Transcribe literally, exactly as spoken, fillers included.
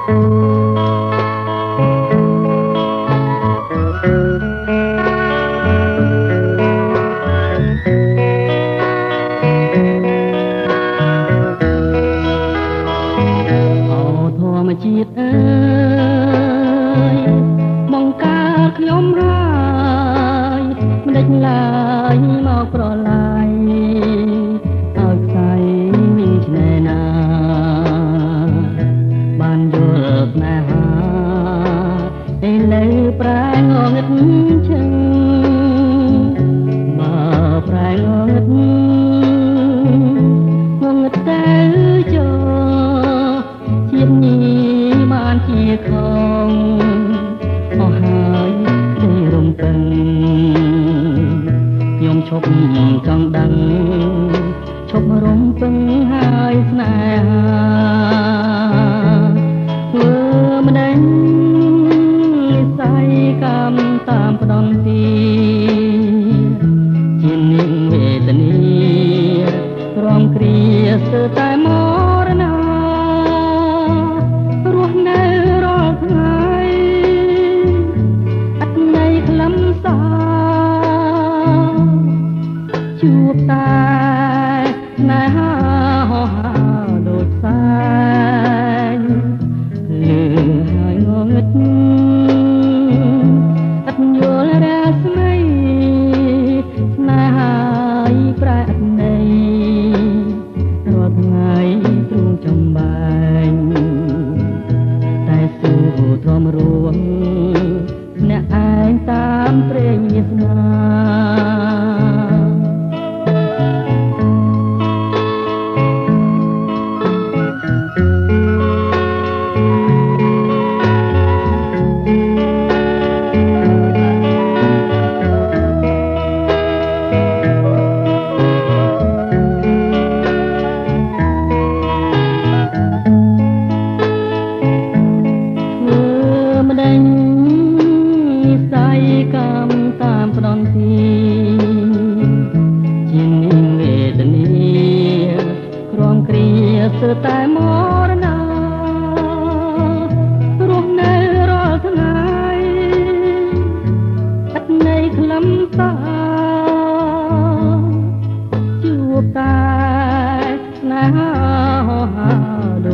ជាតិអើយបង្កើតខ្ញុំហើយមិនដេចឡើយមកប្រឡាយឲ្យខ្សែវិញឆ្នេរណាបានយល់ស្នេហាឥឡូវប្រែងងឹតឈឹងមកប្រែងងឹតងងឹតទៅចូលជាតិញីបានជាខំអស់ហើយទេរំពឹងខ្ញុំឈប់ចង់ដឹងឈប់រំពឹងហើយស្នេហាធ្វើមិនដឹងនិស័យកម្មតាមផ្ដន់ទីជានាងវេទនីរំគ្រាស្ទើរតែមរណាជួបតែស្នេហាហោហាដូចផ្សែងលឺហើយងងឹតអត់យល់រាស្មីស្នេហាប្រែអត់ន័យរាល់ថ្ងៃទ្រូងចំបែងតែស៊ូទ្រាំរួងអ្នកឯងតាមព្រេងវាសនាកម្មតាមផ្ដន់ទីជានាងវេទនីក្រំគ្រាស្ទើរតែមរណារស់នៅរាល់ថ្ងៃអត់ន័យខ្លឹមសារជួបតែស្នេហាហោហា